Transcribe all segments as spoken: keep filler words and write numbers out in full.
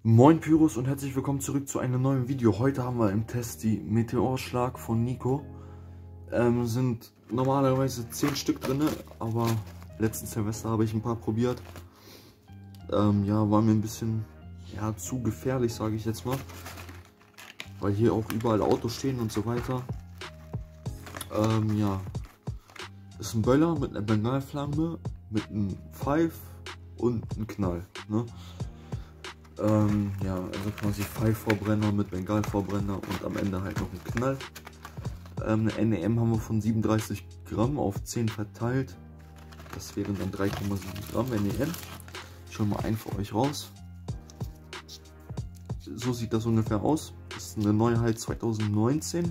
Moin Pyros und herzlich willkommen zurück zu einem neuen Video. Heute haben wir im Test die Meteorschlag von Nico. Ähm, sind normalerweise zehn Stück drin, aber letzten Silvester habe ich ein paar probiert. Ähm, ja, war mir ein bisschen ja, zu gefährlich, sage ich jetzt mal. Weil hier auch überall Autos stehen und so weiter. Ähm, ja, ist ein Böller mit einer Bengalflamme, mit einem Pfeif und einem Knall. Ne? Ähm, ja, also quasi Pfeifverbrenner mit Bengalverbrenner und am Ende halt noch ein Knall. Ähm, eine N E M haben wir von siebenunddreißig Gramm auf zehn verteilt. Das wären dann drei Komma sieben Gramm N E M. Ich hole mal einen für euch raus. So sieht das ungefähr aus. Das ist eine Neuheit zweitausendneunzehn.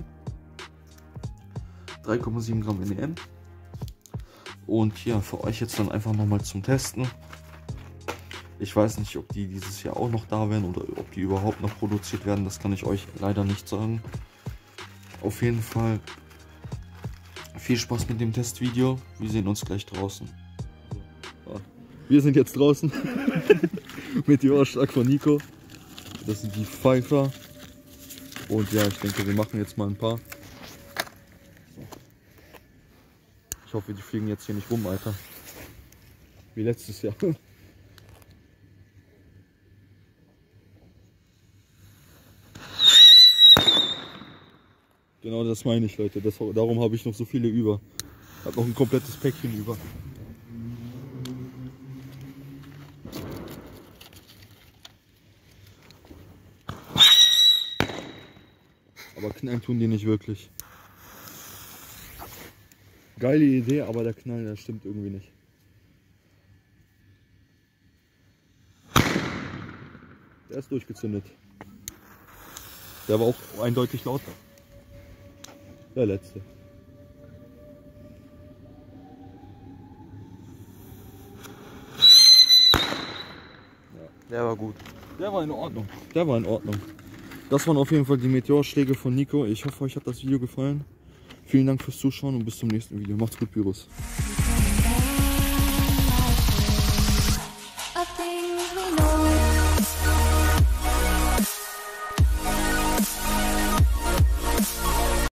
drei Komma sieben Gramm N E M. Und ja, für euch jetzt dann einfach nochmal zum Testen. Ich weiß nicht, ob die dieses Jahr auch noch da werden oder ob die überhaupt noch produziert werden. Das kann ich euch leider nicht sagen. Auf jeden Fall viel Spaß mit dem Testvideo. Wir sehen uns gleich draußen. Wir sind jetzt draußen. Meteorschlag von Nico. Das sind die Pfeifer. Und ja, ich denke, wir machen jetzt mal ein paar. Ich hoffe, die fliegen jetzt hier nicht rum, Alter. Wie letztes Jahr. Genau das meine ich, Leute. Das, darum habe ich noch so viele über. Ich habe noch ein komplettes Päckchen über. Aber knallen tun die nicht wirklich. Geile Idee, aber der Knall, der stimmt irgendwie nicht. Der ist durchgezündet. Der war auch eindeutig lauter. Der letzte. Ja, der war gut. Der war in Ordnung. Der war in Ordnung. Das waren auf jeden Fall die Meteorschläge von Nico. Ich hoffe, euch hat das Video gefallen. Vielen Dank fürs Zuschauen und bis zum nächsten Video. Macht's gut, Pyros.